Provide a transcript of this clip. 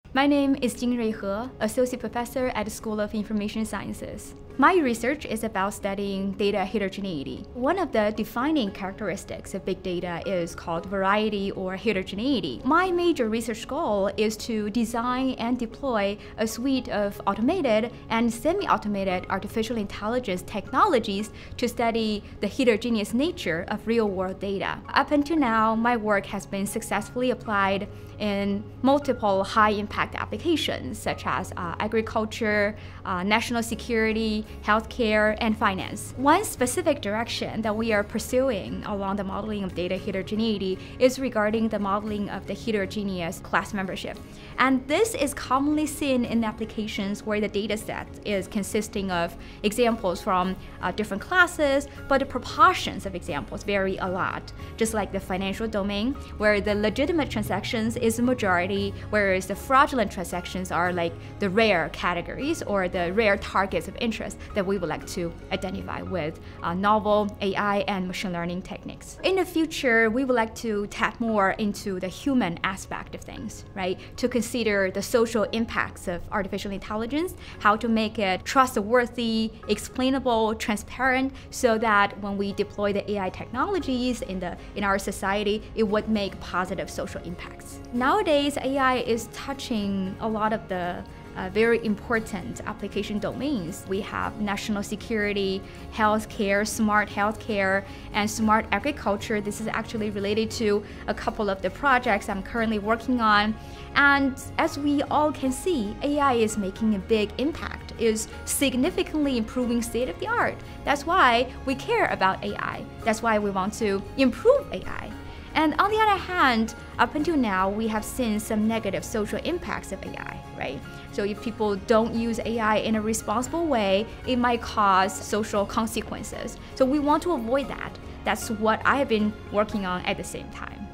My name is Jingrui He, Associate Professor at the School of Information Sciences. My research is about studying data heterogeneity. One of the defining characteristics of big data is called variety or heterogeneity. My major research goal is to design and deploy a suite of automated and semi-automated artificial intelligence technologies to study the heterogeneous nature of real-world data. Up until now, my work has been successfully applied in multiple high-impact applications such as agriculture, national security, healthcare, and finance. One specific direction that we are pursuing along the modeling of data heterogeneity is regarding the modeling of the heterogeneous class membership. And this is commonly seen in applications where the data set is consisting of examples from different classes, but the proportions of examples vary a lot. Just like the financial domain, where the legitimate transactions is the majority, whereas the fraudulent transactions are like the rare categories or the rare targets of interest that we would like to identify with novel AI and machine learning techniques. In the future, we would like to tap more into the human aspect of things, right? To consider the social impacts of artificial intelligence, how to make it trustworthy, explainable, transparent, so that when we deploy the AI technologies in our society, it would make positive social impacts. Nowadays, AI is touching a lot of the very important application domains. We have national security, healthcare, smart healthcare, and smart agriculture. This is actually related to a couple of the projects I'm currently working on. And as we all can see, AI is making a big impact, is significantly improving state of the art. That's why we care about AI. That's why we want to improve AI. And on the other hand, up until now, we have seen some negative social impacts of AI, right? So if people don't use AI in a responsible way, it might cause social consequences. So we want to avoid that. That's what I have been working on at the same time.